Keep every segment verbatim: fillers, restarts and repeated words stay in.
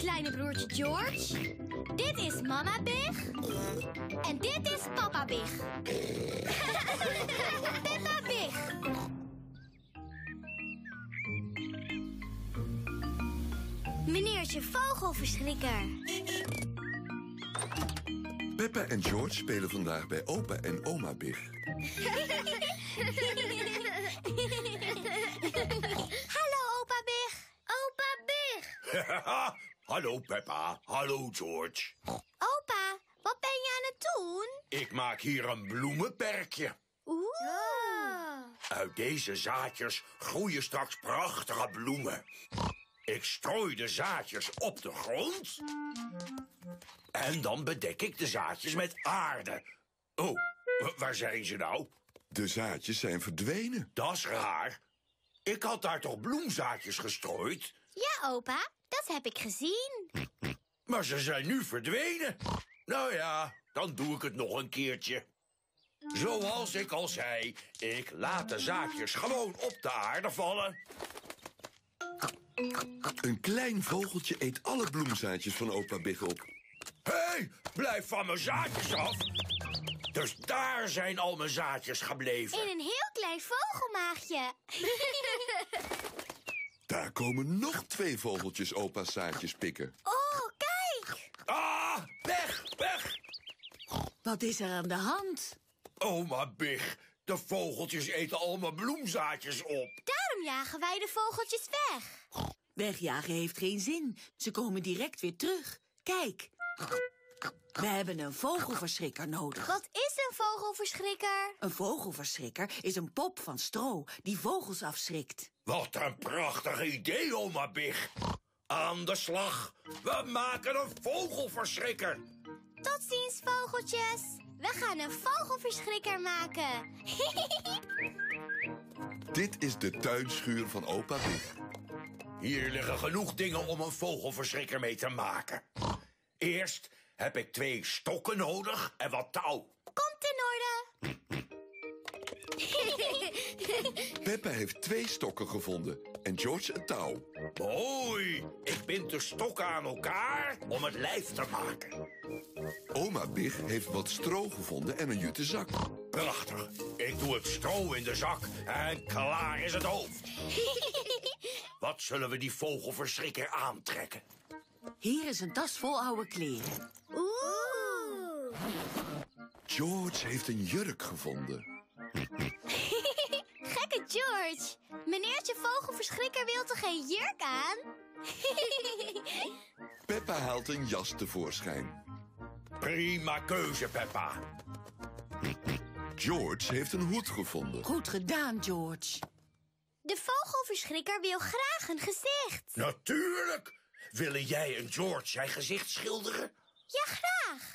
kleine broertje George. Dit is mama Big. En dit is papa Big. Peppa Big. Meneertje Vogelverschrikker. Peppa en George spelen vandaag bij opa en oma Big. Hallo, opa Big. Opa Big. Hallo Peppa, hallo George. Opa, wat ben je aan het doen? Ik maak hier een bloemenperkje. Oeh. Uit deze zaadjes groeien straks prachtige bloemen. Ik strooi de zaadjes op de grond. En dan bedek ik de zaadjes met aarde. Oh, waar zijn ze nou? De zaadjes zijn verdwenen. Dat is raar. Ik had daar toch bloemzaadjes gestrooid? Ja, opa, dat heb ik gezien. Maar ze zijn nu verdwenen. Nou ja, dan doe ik het nog een keertje. Zoals ik al zei, ik laat de zaadjes gewoon op de aarde vallen. Een klein vogeltje eet alle bloemzaadjes van opa Big op. Hé, hey, blijf van mijn zaadjes af. Dus daar zijn al mijn zaadjes gebleven. In een heel klein vogelmaagje. Daar komen nog twee vogeltjes opa's zaadjes pikken. Oh, kijk. Ah, weg, weg. Wat is er aan de hand? Oma Big, de vogeltjes eten al mijn bloemzaadjes op. Daarom jagen wij de vogeltjes weg. Wegjagen heeft geen zin. Ze komen direct weer terug. Kijk. We hebben een vogelverschrikker nodig. Wat is een vogelverschrikker? Een vogelverschrikker is een pop van stro die vogels afschrikt. Wat een prachtig idee, oma Big. Aan de slag. We maken een vogelverschrikker. Tot ziens, vogeltjes. We gaan een vogelverschrikker maken. Dit is de tuinschuur van opa Big. Hier liggen genoeg dingen om een vogelverschrikker mee te maken. Eerst heb ik twee stokken nodig en wat touw. Komt in orde. Peppa heeft twee stokken gevonden en George een touw. Mooi. Ik bind de stokken aan elkaar om het lijf te maken. Oma Big heeft wat stro gevonden en een jute zak. Prachtig. Ik doe het stro in de zak en klaar is het hoofd. Wat zullen we die vogelverschrikker aantrekken? Hier is een tas vol oude kleren. Oeh. George heeft een jurk gevonden. Gekke George. Meneertje Vogelverschrikker wil toch geen jurk aan? Peppa haalt een jas tevoorschijn. Prima keuze, Peppa. George heeft een hoed gevonden. Goed gedaan, George. De Vogelverschrikker wil graag een gezicht. Natuurlijk. Willen jij en George zijn gezicht schilderen? Ja, graag.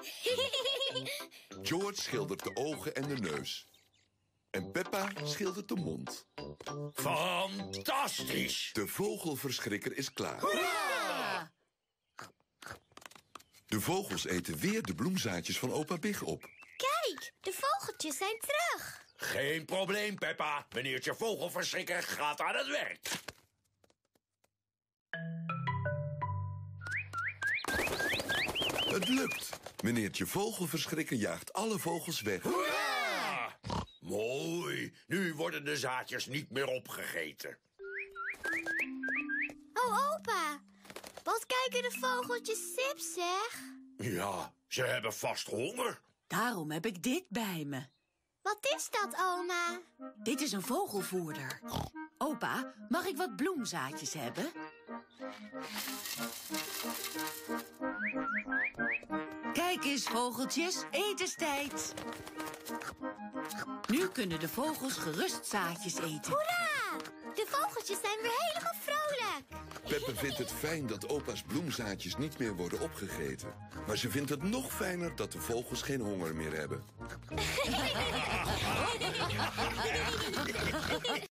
George schildert de ogen en de neus. En Peppa schildert de mond. Fantastisch. De vogelverschrikker is klaar. Hoera! De vogels eten weer de bloemzaadjes van opa Big op. Kijk, de vogeltjes zijn terug. Geen probleem, Peppa. Meneertje Vogelverschrikker gaat aan het werk. Het lukt. Meneertje Vogelverschrikker jaagt alle vogels weg. Hoera! Mooi. Nu worden de zaadjes niet meer opgegeten. Oh, opa. Wat kijken de vogeltjes sip, zeg. Ja, ze hebben vast honger. Daarom heb ik dit bij me. Wat is dat, oma? Dit is een vogelvoerder. Opa, mag ik wat bloemzaadjes hebben? Kijk eens, vogeltjes, etenstijd. Nu kunnen de vogels gerust zaadjes eten. Hoera! De vogeltjes zijn weer helemaal vrolijk. Peppa vindt het fijn dat opa's bloemzaadjes niet meer worden opgegeten. Maar ze vindt het nog fijner dat de vogels geen honger meer hebben.